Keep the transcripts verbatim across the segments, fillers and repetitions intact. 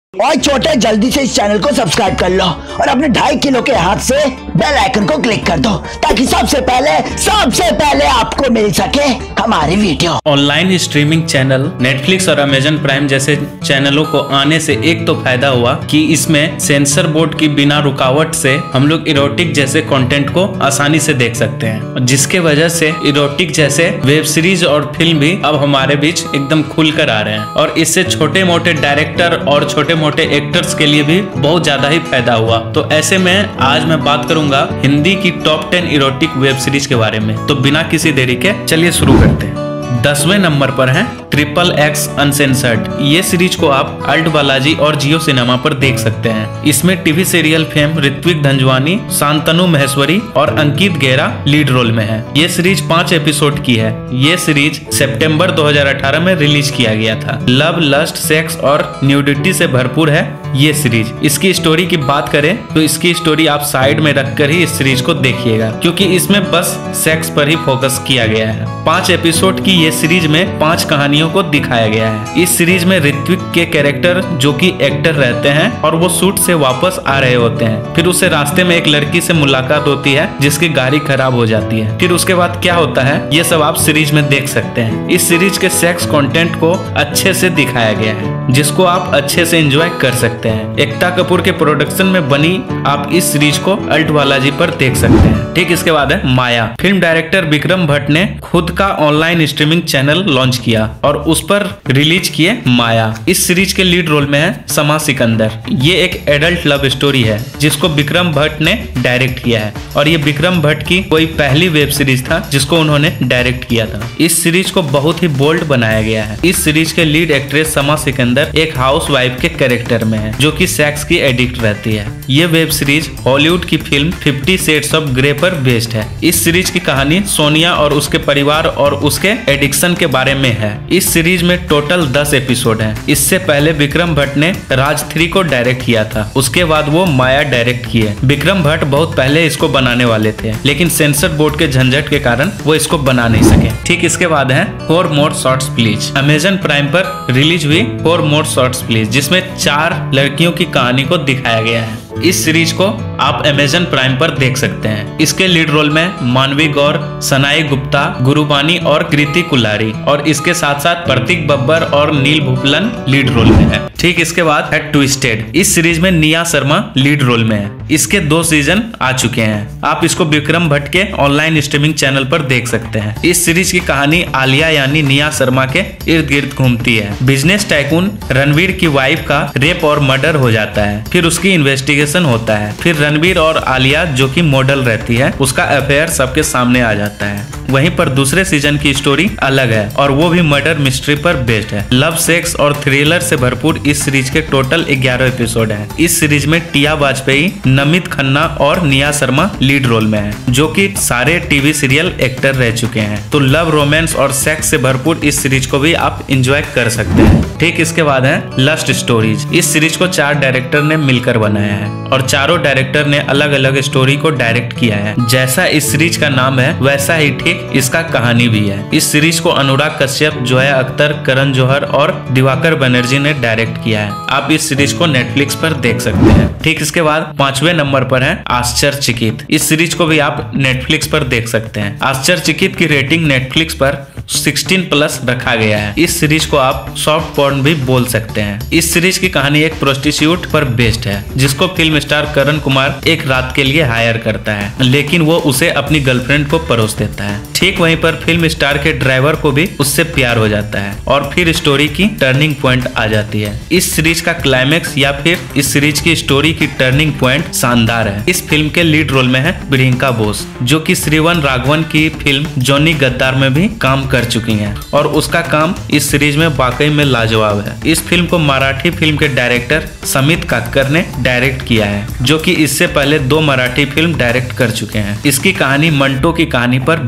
और छोटे जल्दी से इस चैनल को सब्सक्राइब कर लो और अपने ढाई किलो के हाथ से बेल आइकन को क्लिक कर दो ताकि सबसे पहले सबसे पहले आपको मिल सके हमारी वीडियो। ऑनलाइन स्ट्रीमिंग चैनल नेटफ्लिक्स और अमेजन प्राइम जैसे चैनलों को आने से एक तो फायदा हुआ कि इसमें सेंसर बोर्ड की बिना रुकावट से हम लोग इरोटिक जैसे कंटेंट को आसानी से देख सकते हैं, जिसके वजह से इरोटिक जैसे वेब सीरीज और फिल्म भी अब हमारे बीच एकदम खुलकर आ रहे हैं और इससे छोटे मोटे डायरेक्टर और छोटे मोटे एक्टर्स के लिए भी बहुत ज्यादा ही फायदा हुआ। तो ऐसे में आज मैं बात करूंगा हिंदी की top ten erotic web series के बारे में। तो बिना किसी देरी के चलिए शुरू करते हैं। दसवें नंबर पर है ट्रिपल एक्स अनसेंसर्ड। ये सीरीज को आप अल्ट बालाजी और जियो सिनेमा पर देख सकते हैं। इसमें TV serial fame Rithvik Dhanjani, Shantanu Maheshwari और अंकित गेरा लीड रोल में है। ये सीरीज पांच एपिसोड की है। ये सीरीज सितंबर दो हज़ार अठारह में रिलीज किया गया था। लव, लस्ट, सेक्स और न्यूडिटी से भरपूर है ये सीरीज। इसकी स्टोरी की बात करें तो इसकी स्टोरी आप साइड में रखकर ही इस सीरीज को देखिएगा, क्योंकि इसमें बस सेक्स पर ही फोकस किया गया है। पांच एपिसोड की ये सीरीज में पांच कहानियों को दिखाया गया है। इस सीरीज में ऋत्विक के कैरेक्टर जो कि एक्टर रहते हैं और वो शूट से वापस आ रहे होते हैं। फिर उसे रास्ते में एक लड़की से मुलाकात होती है जिसकी गाड़ी खराब हो जाती है। फिर उसके बाद क्या होता है ये सब आप सीरीज में देख सकते हैं। इस सीरीज के सेक्स कंटेंट को अच्छे से दिखाया गया है, जिसको आप अच्छे से एंजॉय कर सकते हैं। एकता कपूर के प्रोडक्शन में बनी आप इस सीरीज को अल्ट बालाजी पर देख सकते हैं। ठीक इसके बाद है माया। फिल्म डायरेक्टर विक्रम भट्ट ने खुद का ऑनलाइन स्ट्रीमिंग चैनल लॉन्च किया और उस पर रिलीज किए माया। इस सीरीज के लीड रोल में है समा सिकंदर। ये एक एडल्ट लव स्टोरी है जिसको विक्रम भट्ट ने डायरेक्ट किया है और ये विक्रम भट्ट की कोई पहली वेब सीरीज था जिसको उन्होंने डायरेक्ट किया था। इस सीरीज को बहुत ही बोल्ड बनाया गया है। इस सीरीज के लीड एक्ट्रेस समा सिकंदर एक हाउस वाइफ के कैरेक्टर में है जो कि सेक्स की एडिक्ट रहती है। ये वेब सीरीज हॉलीवुड की film fifty shades of grey पर बेस्ड है। इस सीरीज की कहानी सोनिया और उसके परिवार और उसके एडिक्शन के बारे में है। इस सीरीज में टोटल दस एपिसोड हैं। इससे पहले विक्रम भट्ट ने राज थ्री को डायरेक्ट किया था, उसके बाद वो माया डायरेक्ट किए। विक्रम भट्ट बहुत पहले इसको बनाने वाले थे, लेकिन सेंसर बोर्ड के झंझट के कारण वो इसको बना नहीं सके। ठीक इसके बाद है four more shots please. Amazon Prime पर रिलीज हुई फोर मोर शॉर्ट्स प्लीज, जिसमें चार लड़कियों की कहानी को दिखाया गया है। इस सीरीज को आप अमेजन प्राइम पर देख सकते हैं। इसके लीड रोल में मानवी गौर, सनाई गुप्ता, गुरुबानी और कृति कुल्हारी और इसके साथ साथ प्रतीक बब्बर और नील भूपलन लीड रोल में है। ठीक इसके बाद है ट्विस्टेड। इस सीरीज में निया शर्मा लीड रोल में है। इसके दो सीजन आ चुके हैं। आप इसको विक्रम भट्ट के ऑनलाइन स्ट्रीमिंग चैनल पर देख सकते हैं। इस सीरीज की कहानी आलिया यानी निया शर्मा के इर्द गिर्द घूमती है। बिजनेस टाइकून रणवीर की वाइफ का रेप और मर्डर हो जाता है, फिर उसकी इन्वेस्टिगेशन होता है। फिर रणवीर और आलिया जो कि मॉडल रहती है उसका अफेयर सबके सामने आ जाता है। वहीं पर दूसरे सीजन की स्टोरी अलग है और वो भी मर्डर मिस्ट्री पर बेस्ड है। लव, सेक्स और थ्रिलर से भरपूर इस सीरीज के टोटल ग्यारह एपिसोड हैं। इस सीरीज में टिया वाजपेयी, नमित खन्ना और निया शर्मा लीड रोल में है, जो कि सारे टीवी सीरियल एक्टर रह चुके हैं। तो लव, रोमांस और सेक्स से भरपूर इस सीरीज को भी आप एंजॉय कर सकते हैं। ठीक इसके बाद है लस्ट स्टोरीज। इस सीरीज को चार डायरेक्टर ने मिलकर बनाया है और चारों डायरेक्टर ने अलग अलग स्टोरी को डायरेक्ट किया है। जैसा इस सीरीज का नाम है वैसा ही ठीक इसका कहानी भी है। इस सीरीज को अनुराग कश्यप, जोया अख्तर, करण जौहर और दिवाकर बनर्जी ने डायरेक्ट किया है। आप इस सीरीज को नेटफ्लिक्स पर देख सकते हैं। ठीक इसके बाद पांचवें नंबर पर है आश्चर्यचकित। इस सीरीज को भी आप नेटफ्लिक्स पर देख सकते हैं। आश्चर्यचकित की रेटिंग नेटफ्लिक्स पर सोलह प्लस रखा गया है। इस सीरीज को आप सॉफ्ट पॉर्न भी बोल सकते हैं। इस सीरीज की कहानी एक प्रोस्टिट्यूट पर बेस्ड है, जिसको फिल्म स्टार करण कुमार एक रात के लिए हायर करता है, लेकिन वो उसे अपनी गर्लफ्रेंड को परोस देता है। ठीक वहीं पर फिल्म स्टार के ड्राइवर को भी उससे प्यार हो जाता है और फिर स्टोरी की टर्निंग पॉइंट आ जाती है। इस सीरीज का क्लाइमेक्स या फिर इस सीरीज की स्टोरी की टर्निंग पॉइंट शानदार है। इस फिल्म के लीड रोल में है प्रियंका बोस, जो कि श्रीवन राघवन की फिल्म जॉनी गद्दार में भी काम कर चुकी हैं और उसका काम इस सीरीज में वाकई में लाजवाब है। इस फिल्म को मराठी फिल्म के डायरेक्टर समित काक्कर ने डायरेक्ट किया है, जो कि इससे पहले दो मराठी फिल्म डायरेक्ट कर चुके हैं। इसकी कहानी मंटो की कहानी पर बेस्ड है।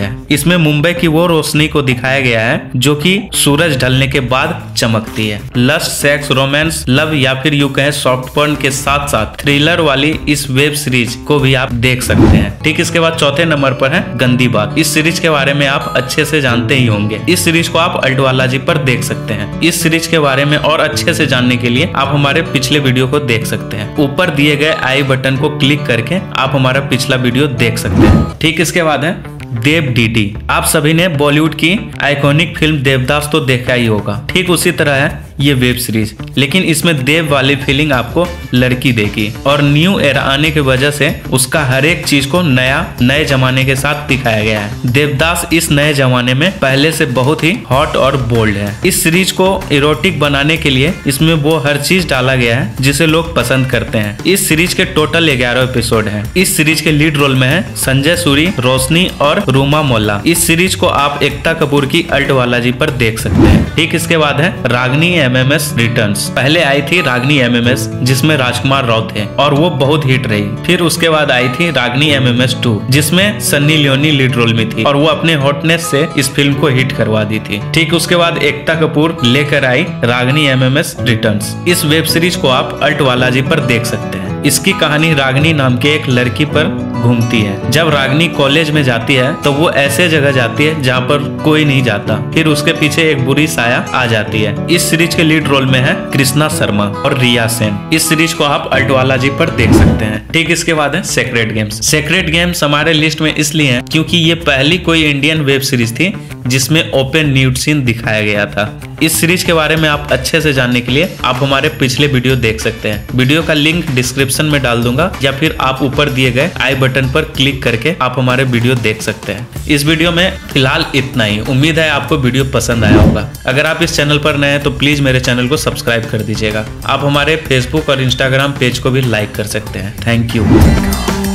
है। इसमें मुंबई की वो रोशनी को दिखाया गया है जो कि सूरज ढलने के बाद चमकती है। लस्ट, सेक्स, रोमांस, लव या फिर यू कहें सॉफ्ट पर्न के साथ साथ थ्रिलर वाली इस वेब सीरीज को भी आप देख सकते हैं। ठीक इसके बाद चौथे नंबर पर है गंदी बात। इस सीरीज के बारे में आप अच्छे से जानते ही होंगे। इस सीरीज को आप अल्ट वालाजी पर देख सकते हैं। इस सीरीज के बारे में और अच्छे से जानने के लिए आप हमारे पिछले वीडियो को देख सकते हैं। ऊपर दिए गए आई बटन को क्लिक करके आप हमारा पिछला वीडियो देख सकते हैं। ठीक इसके बाद है देव डीडी। आप सभी ने बॉलीवुड की आइकॉनिक फिल्म देवदास तो देखा ही होगा। ठीक उसी तरह है ये वेब सीरीज, लेकिन इसमें देव वाली फीलिंग आपको लड़की देगी और न्यू एरा आने की वजह से उसका हर एक चीज को नया नए जमाने के साथ दिखाया गया है। देवदास इस नए जमाने में पहले से बहुत ही हॉट और बोल्ड है। इस सीरीज को इरोटिक बनाने के लिए इसमें वो हर चीज डाला गया है जिसे लोग पसंद करते हैं। इस सीरीज के टोटल ग्यारह एपिसोड है। इस सीरीज के लीड रोल में है संजय सूरी, रोशनी और रूमा मोल्ला। इस सीरीज को आप एकता कपूर की अल्ट वालाजी पर देख सकते हैं। ठीक इसके बाद है रागनी एमएमएस रिटर्न्स। पहले आई थी रागनी एमएमएस जिसमें राजकुमार राव थे और वो बहुत हिट रही। फिर उसके बाद आई थी रागनी एमएमएस टू जिसमें सन्नी लियोनी लीड रोल में थी और वो अपने हॉटनेस से इस फिल्म को हिट करवा दी थी। ठीक उसके बाद एकता कपूर लेकर आई रागनी एमएमएस रिटर्न्स। इस वेब सीरीज को आप अल्ट वालाजी पर देख सकते हैं। इसकी कहानी रागनी नाम के एक लड़की पर घूमती है। जब रागनी कॉलेज में जाती है तो वो ऐसे जगह जाती है जहाँ पर कोई नहीं जाता। फिर उसके पीछे एक बुरी साया आ जाती है। इस सीरीज के लीड रोल में है कृष्णा शर्मा और रिया सेन। इस सीरीज को आप अल्ट वालाजी पर देख सकते हैं। ठीक इसके बाद है सेक्रेट गेम्स। सेक्रेट गेम्स हमारे लिस्ट में इसलिए है क्योंकि ये पहली कोई इंडियन वेब सीरीज थी जिसमें ओपन न्यूड सीन दिखाया गया था। इस सीरीज के बारे में आप अच्छे से जानने के लिए आप हमारे पिछले वीडियो देख सकते हैं। वीडियो का लिंक डिस्क्रिप्शन में डाल दूंगा या फिर आप ऊपर दिए गए आई बटन पर क्लिक करके आप हमारे वीडियो देख सकते हैं। इस वीडियो में फिलहाल इतना ही। उम्मीद है आपको वीडियो पसंद आया होगा। अगर आप इस चैनल पर नए हैं तो प्लीज मेरे चैनल को सब्सक्राइब कर दीजिएगा। आप हमारे फेसबुक और इंस्टाग्राम पेज को भी लाइक कर सकते हैं। Thank you.